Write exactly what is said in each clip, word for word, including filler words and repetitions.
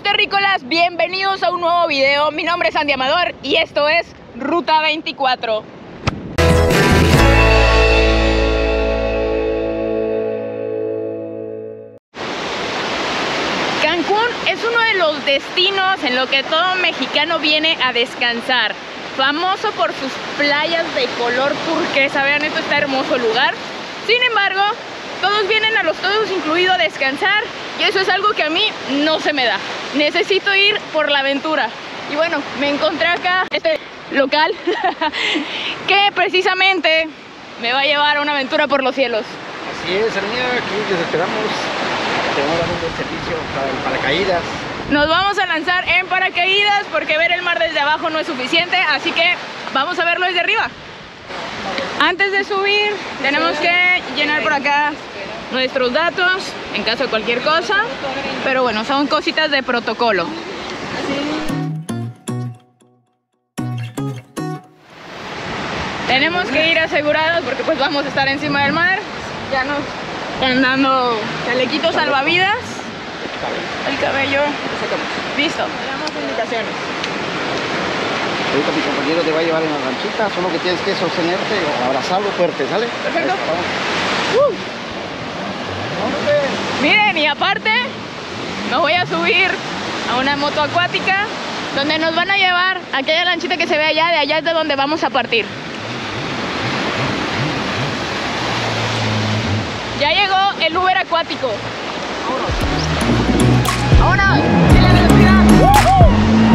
terrícolas, bienvenidos a un nuevo video. Mi nombre es Andy Amador y esto es Ruta veinticuatro. Cancún es uno de los destinos en lo que todo mexicano viene a descansar. Famoso por sus playas de color turquesa. Vean, esto está hermoso lugar. Sin embargo, todos vienen a los todos incluido a descansar y eso es algo que a mí no se me da. Necesito ir por la aventura. Y bueno, me encontré acá este local que precisamente me va a llevar a una aventura por los cielos. Así es, Hermida, aquí les esperamos. Te vamos a dar un buen servicio para el paracaídas. Nos vamos a lanzar en paracaídas porque ver el mar desde abajo no es suficiente, así que vamos a verlo desde arriba. Antes de subir tenemos que llenar por acá nuestros datos en caso de cualquier cosa, pero bueno, son cositas de protocolo. Tenemos que ir asegurados porque pues vamos a estar encima del mar. Ya nos están dando chalequitos salvavidas. El cabello. Listo. Damos indicaciones. Ahorita mi compañero te va a llevar en la lanchita, solo que tienes que sostenerte o abrazarlo fuerte, ¿sale? Perfecto. Uh. Miren, y aparte me voy a subir a una moto acuática donde nos van a llevar a aquella lanchita que se ve allá, de allá es de donde vamos a partir. Ya llegó el Uber acuático. ¡Vámonos! ¡Vámonos! ¡Sí, la velocidad! ¡Uh-huh!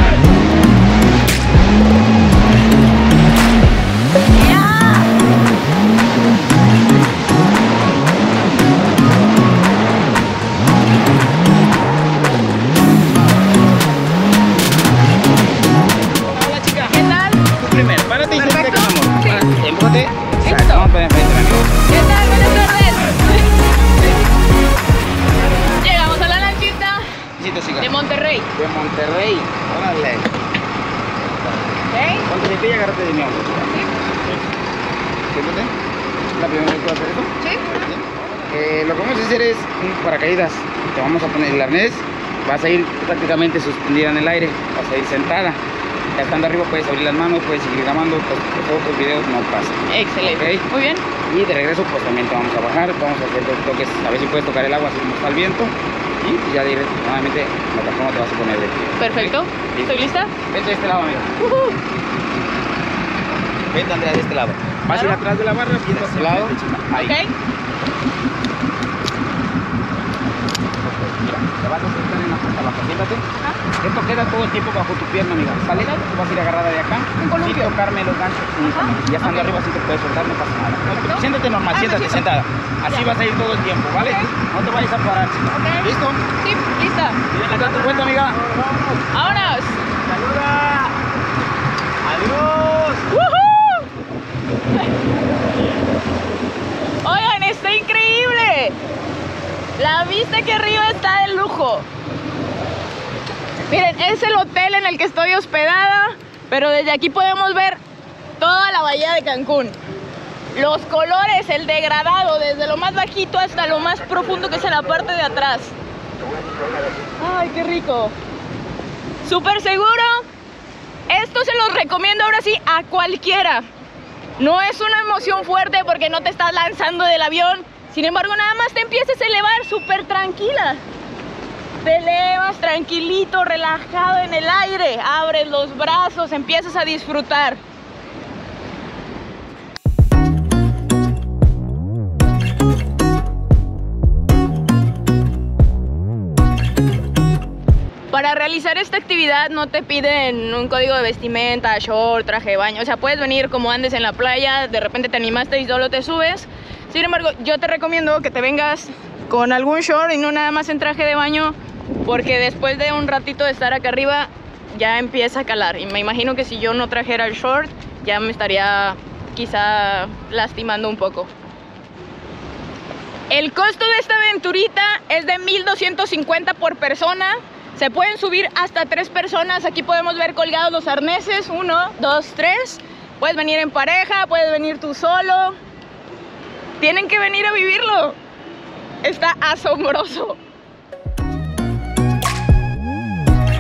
De Monterrey. De Monterrey, órale. ¿Okay? Ponte de pie y agárrate de mi hombro. ¿Sí? Siéntate. ¿La primera vez que vas a hacer esto? Sí. Eh, lo que vamos a hacer es un paracaídas. Te vamos a poner el arnés. Vas a ir prácticamente suspendida en el aire. Vas a ir sentada. Ya estando arriba puedes abrir las manos, puedes seguir grabando. Pues, fotos, videos, no pasa. Excelente. ¿Okay? Muy bien. Y de regreso pues también te vamos a bajar. Vamos a hacer dos toques. A ver si puedes tocar el agua así como está el viento. Y ya directo, nuevamente la plataforma te vas a poner de pie. Perfecto. ¿Sí? ¿Estoy lista? Vete de este lado, amigo. Uh-huh. Vete, Andrea, de este lado. Vas a ir atrás de la barra, viendo hacia el lado. Ahí. Ok. Mira, te vas a sentar en la puesta baja. Siéntate. Ajá. Esto queda todo el tiempo bajo tu pierna, amiga. ¿Sale? Tú vas a ir agarrada de acá. Un columpio. Sin tocarme los ganchos. Únicamente. Ya estando Ok. arriba, si te puedes soltar, no pasa nada. Perfecto. Siéntate normal, Ah, siéntate, me siento. sentada. Así Ya. vas a ir todo el tiempo, ¿vale? Ok. No te vayas a parar, chica. Ok. ¿Listo? Sí, lista. Miren acá tu cuenta, amiga. ¡Vámonos! ¡Saluda! ¡Adiós! ¡Woohoo! Oigan, está increíble. La vista aquí arriba está de lujo. Miren, es el hotel en el que estoy hospedada, pero desde aquí podemos ver toda la bahía de Cancún. Los colores, el degradado, desde lo más bajito hasta lo más profundo que es en la parte de atrás. ¡Ay, qué rico! Súper seguro. Esto se los recomiendo ahora sí a cualquiera. No es una emoción fuerte porque no te estás lanzando del avión. Sin embargo, nada más te empiezas a elevar súper tranquila. Te elevas tranquilito, relajado en el aire. Abres los brazos, empiezas a disfrutar. Para realizar esta actividad no te piden un código de vestimenta, short, traje de baño. O sea, puedes venir como andes en la playa, de repente te animaste y solo te subes. Sin embargo, yo te recomiendo que te vengas con algún short y no nada más en traje de baño, porque después de un ratito de estar acá arriba ya empieza a calar. Y me imagino que si yo no trajera el short, ya me estaría quizá lastimando un poco. El costo de esta aventurita es de mil doscientos cincuenta por persona. Se pueden subir hasta tres personas. Aquí podemos ver colgados los arneses. Uno, dos, tres. Puedes venir en pareja, puedes venir tú solo. Tienen que venir a vivirlo. Está asombroso.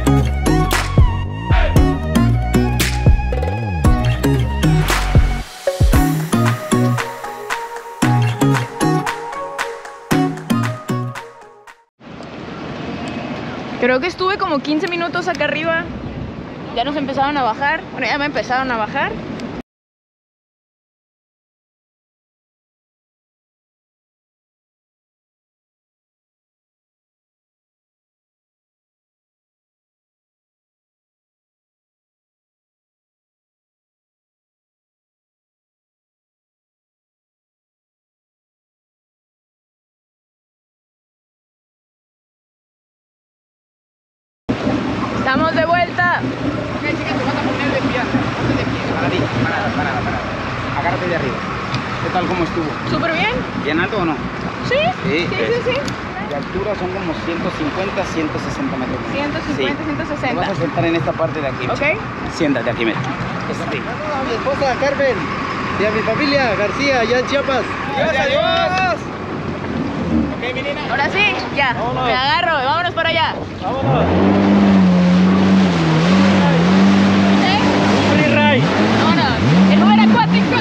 Creo que estuve como quince minutos acá arriba. Ya nos empezaron a bajar. Bueno, ya me empezaron a bajar. Estamos de vuelta. Ok, chicas, te vas a poner de pie. Ponte de pie. Paradita, parada, parada, parada. Agárrate de arriba. ¿Qué tal? ¿Cómo estuvo? ¿Súper bien? ¿Bien alto o no? Sí, sí, Sí, sí, es- sí. De altura son como ciento cincuenta, ciento sesenta metros. ciento cincuenta, Sí. ciento Te vas sesenta. a sentar en esta parte de aquí. Ok. Siéntate aquí, mira. Eso sí. A mi esposa Carmen y a mi familia García, allá en Chiapas. ¡Gracias a Dios! Ok, mi nena. Ahora sí, ya. Vámonos. Me agarro y vámonos para allá. Vámonos. ¿Eh? Free ride. Vámonos. El Uber acuático.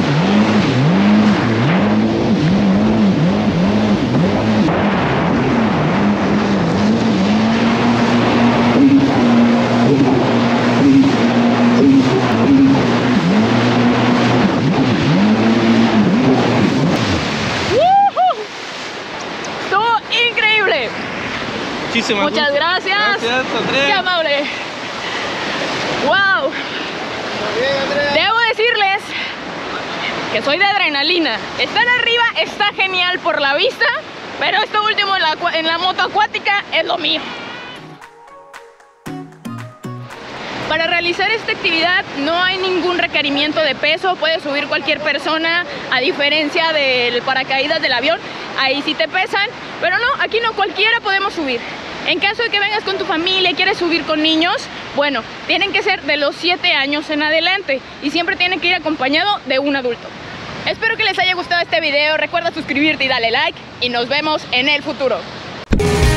¡Woohoo! Estuvo increíble. Muchísimas Muchas gracias. Gracias, Andrea. Qué amable. Wow. Debo decirles que soy de adrenalina. Estar arriba está genial por la vista, pero esto último en la, acua- en la moto acuática es lo mío. Para realizar esta actividad no hay ningún requerimiento de peso, puede subir cualquier persona, a diferencia del paracaídas del avión, ahí sí te pesan, pero no, aquí no, cualquiera podemos subir. En caso de que vengas con tu familia y quieres subir con niños, bueno, tienen que ser de los siete años en adelante y siempre tienen que ir acompañado de un adulto. Espero que les haya gustado este video, recuerda suscribirte y darle like y nos vemos en el futuro.